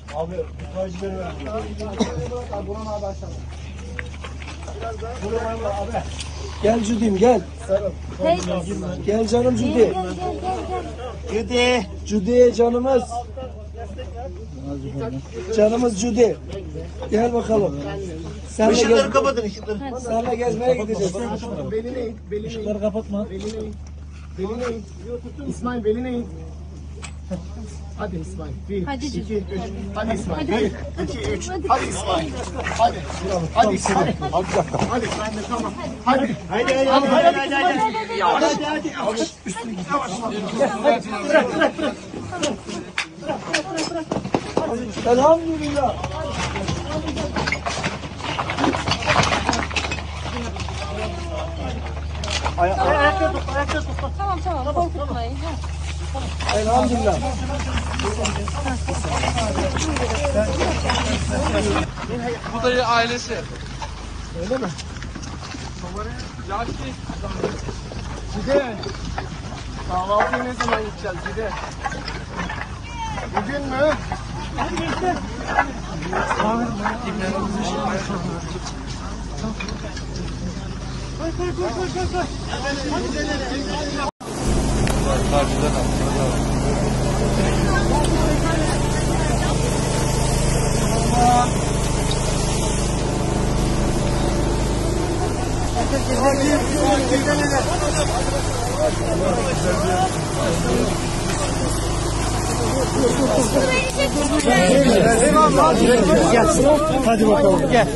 Abi tacları ver. Buran abi aşağıda. Buran abi. Gel Cüdüm gel. Gel canım Cüdi. Cüdi. Cüdi canımız. Canımız Cüdi. Gel bakalım. Işıkları kapatın ışıkları. Senle gezmeye gideceğiz. Belini eğ. Işıkları kapatma. Belini eğ. Belini eğ. İsmail belini eğ. Hadi İsmail. 1, 2, 3. Hadi İsmail. 1, 2, 3. Hadi İsmail. Hadi. Hadi İsmail. Hadi sen de tamam. Hadi. Hadi. Hadi. Üstüne git. Bırak. Elhamdülillah. Ayakta tut. Tamam. Korkutmayın. Elhamdülillah. Bu da ailesi. Öyle mi? Yaşlı. Cide. Kahvaltıya ne zaman gideceğiz Cide? Bugün mü? Hadi gençler. Koy. Hadi gidelim. Karşıdan al. Hadi bakalım. Gel.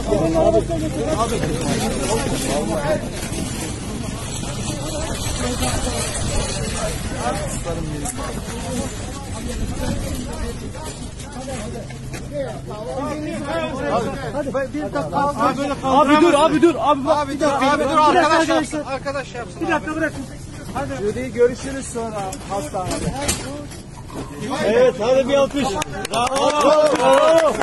Abi dur. Abi dur arkadaş yapsın. Bir dakika bırakın. Hadi. Görüşürüz sonra hastanede. Evet hadi bir alkış. Bravo.